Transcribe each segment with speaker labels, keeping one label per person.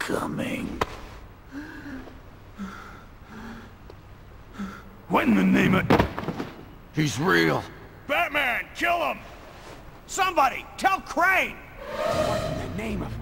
Speaker 1: coming.
Speaker 2: What in the name of...
Speaker 3: He's real.
Speaker 2: Batman, kill him! Somebody, tell Crane! What in the name of...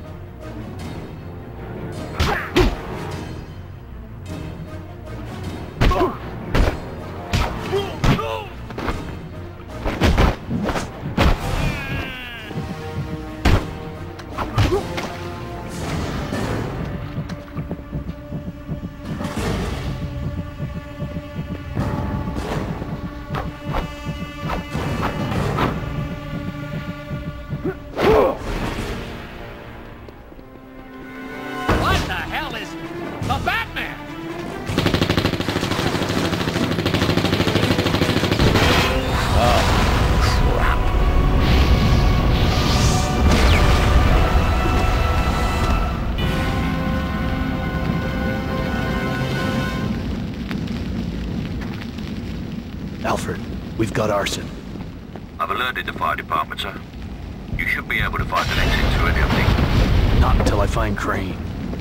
Speaker 1: Alfred, we've got arson.
Speaker 4: I've alerted the fire department, sir. You should be able to find an exit through any of these.
Speaker 1: Not until I find Crane.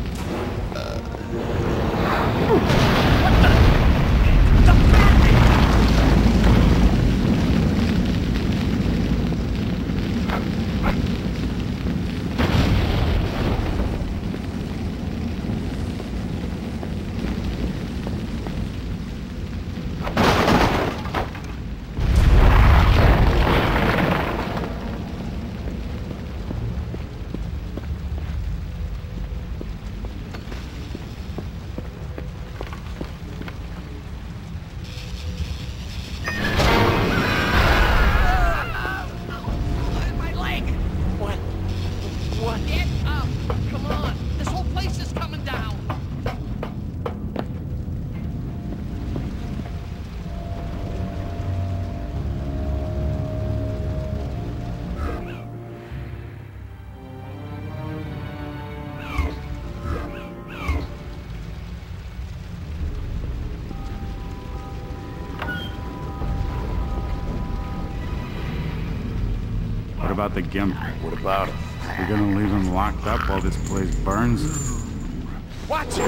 Speaker 5: What about the Gimp?
Speaker 3: What about him?
Speaker 5: You're gonna leave him locked up while this place burns?
Speaker 2: Watch it!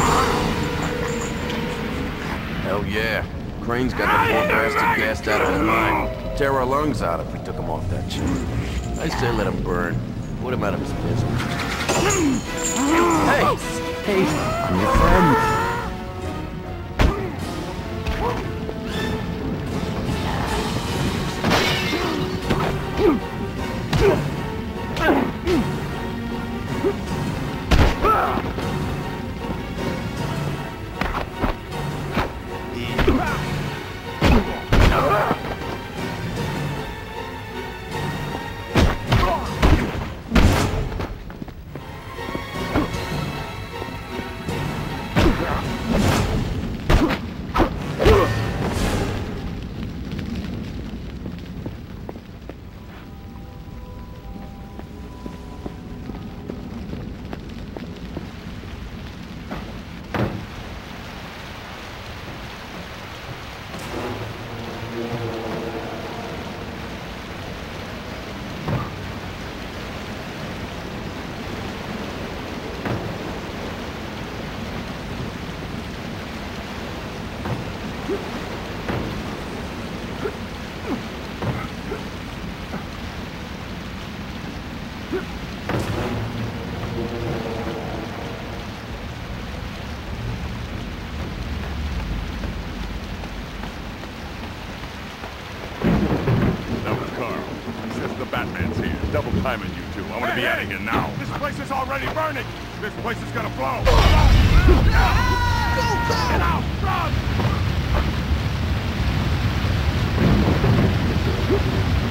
Speaker 3: Hell yeah. Crane's got the poor bastard gassed out of his mind. Tear our lungs out if we took him off that chain. I say let him burn. Put him out of his misery.
Speaker 1: Hey, I'm your friend.
Speaker 2: Batman's here. Double timing you two. I want to be out of here now. This place is already burning. This place is gonna blow. Get out! Run!